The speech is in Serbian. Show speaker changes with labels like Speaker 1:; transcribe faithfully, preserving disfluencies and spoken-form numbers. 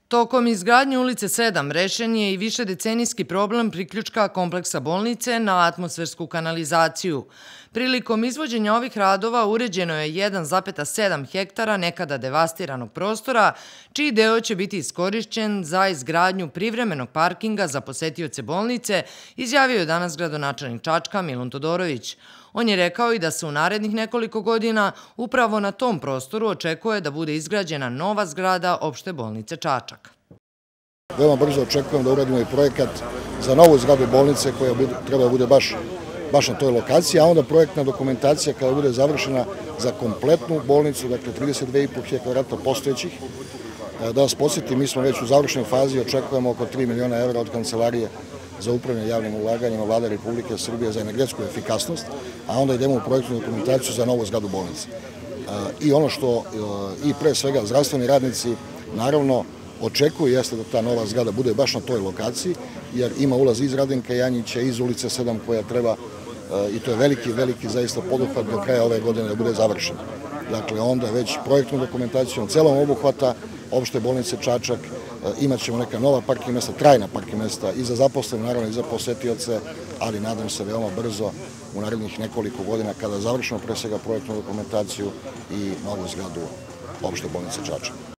Speaker 1: Tokom izgradnje ulice sedam rešen je i višedecenijski problem priključka kompleksa bolnice na atmosfersku kanalizaciju. Prilikom izvođenja ovih radova uređeno je jedan zarez sedam hektara nekada devastiranog prostora, čiji deo će biti iskorišćen za izgradnju privremenog parkinga za posetioce bolnice, izjavio je danas gradonačelnik Čačka Milun Todorović. On je rekao i da se u narednih nekoliko godina upravo na tom prostoru očekuje da bude izgrađena nova zgrada opšte bolnice Čačak.
Speaker 2: Veoma brzo očekujem da uradimo i projekat za novu zgradu bolnice koja treba da bude baš, baš na toj lokaciji, a onda projektna dokumentacija kada bude završena za kompletnu bolnicu, dakle trideset dve i po hiljade kvadrata postojećih. Da vas podsjetim, mi smo već u završnoj fazi, očekujemo oko tri miliona evra od Kancelarije za upravljanje javnim ulaganjima Vlade Republike Srbije za energetsku efikasnost, a onda idemo u projektnu dokumentaciju za novu zgradu bolnice. I ono što i pre svega zdravstveni radnici naravno očekuju jeste da ta nova zgrada bude baš na toj lokaciji, jer ima ulaz iz Radenka Janjića, iz ulice sedam koja treba, i to je veliki, veliki zaista poduhvat do kraja ove godine da bude završena. Dakle, onda već projektnom dokumentacijom celom obuhvata opšte bolnice Čačak imat ćemo neka nova parking mesta, trajna parking mesta i za zaposlene, naravno i za posetioce, ali nadam se veoma brzo u narednih nekoliko godina kada završimo pre svega projektnu dokumentaciju i novu zgradu opšte bolnice Čačak.